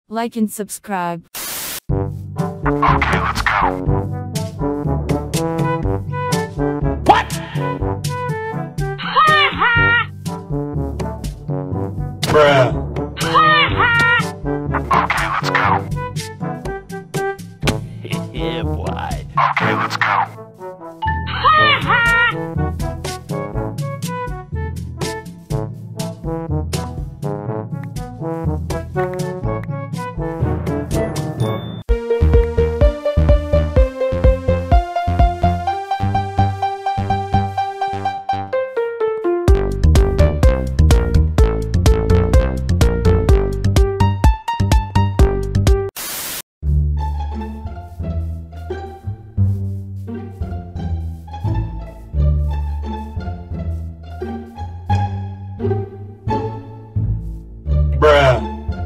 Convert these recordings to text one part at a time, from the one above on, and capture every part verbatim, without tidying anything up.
like and subscribe. Okay, let's go. What? Bruh. Okay, let's go. Yeah, boy. Okay, let's go. Bruh.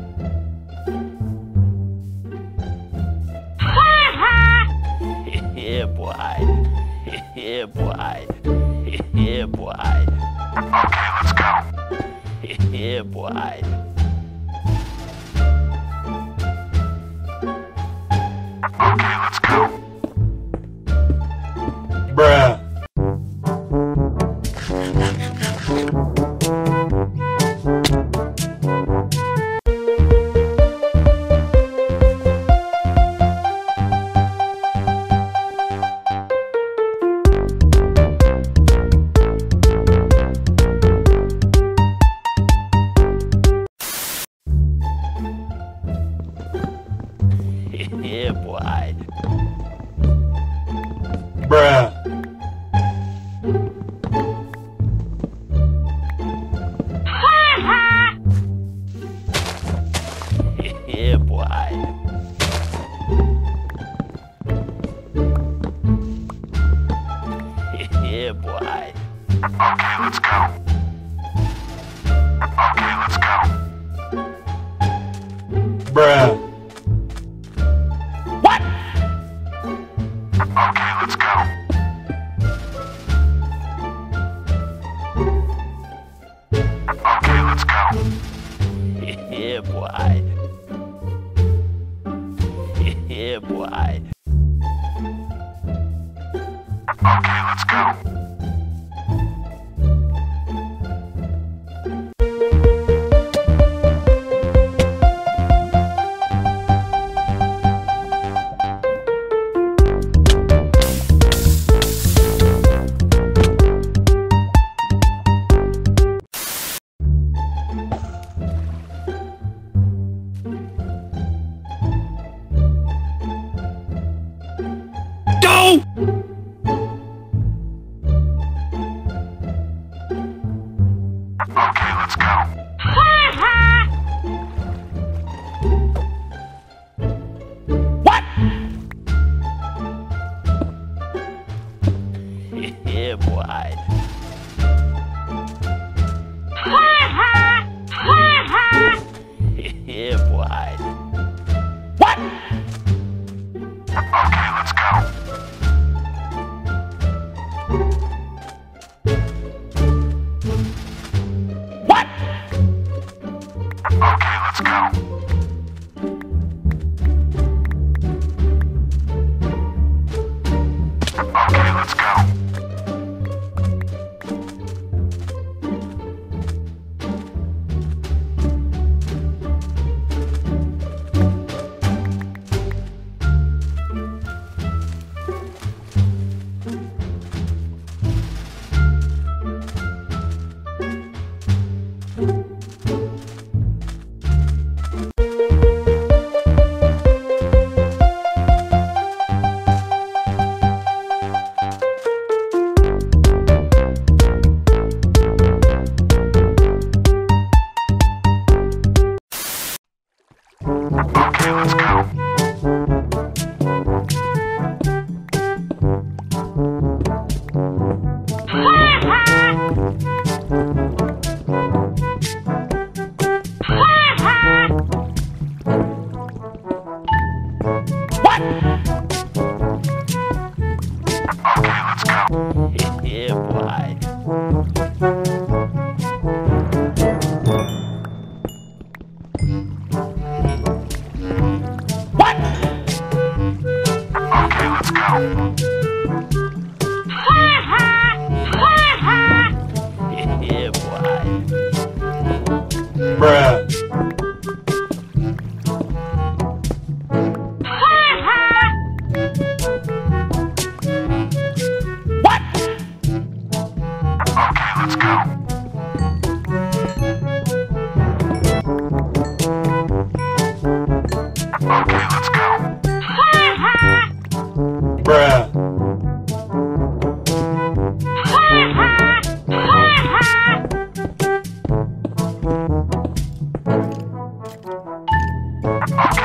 Yeah, boy. Yeah, boy. Yeah, boy. Okay, let's go. Yeah, boy. Okay, let's go. Bruh. Yeah, boy. Bruh. Yeah, boy. Yeah, boy. Okay, let's go. Okay, let's go. Bruh. What? Okay, let's go. Okay, let's go. Yeah, boy. Yeah, boy. Okay, let's go. Okay, let's go. What? Yeah, boy. Yeah, boy. What? Okay, let's go. What? Okay, let's go. Okay, let's go. Okay, let's go. What? Okay, let's go. Yeah, boy.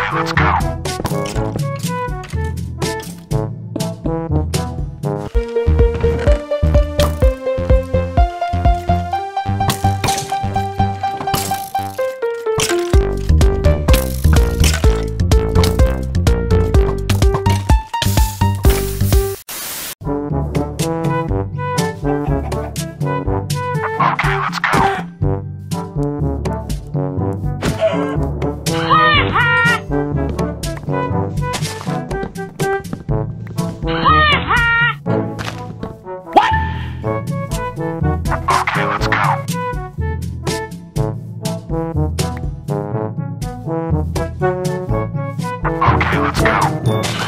let's go. Okay, let's go.